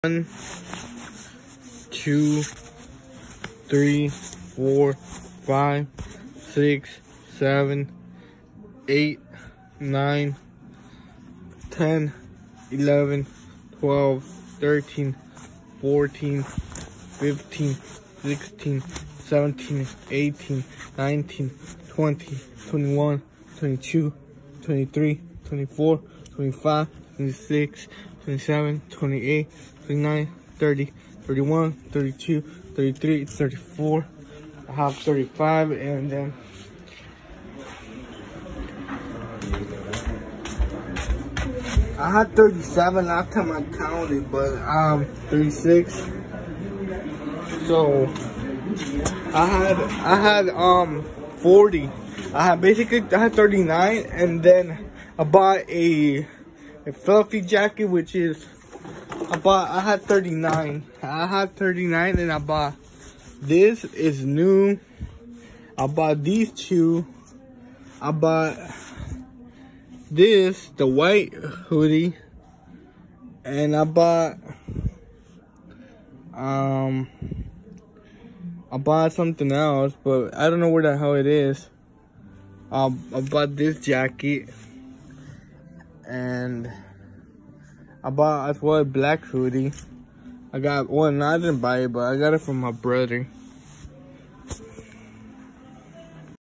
1, 2, 3, 4, 5, 6, 7, 8, 9, 10, 11, 12, 13, 14, 15, 16, 17, 18, 19, 20, 21, 22, 23, 24, 25, 26, 27, 28, 29, 30, 31, 32, 33, 34. I have 35, and then I had 37 last time I counted, but 36. So I had 40. I had 39, and then I bought a fluffy jacket, which is I had 39. I had 39, and I bought this is new. I bought these two. I bought this, the white hoodie, and I bought something else, but I don't know where the hell it is. I bought this jacket, and I bought as well a black hoodie. I didn't buy it, but I got it from my brother.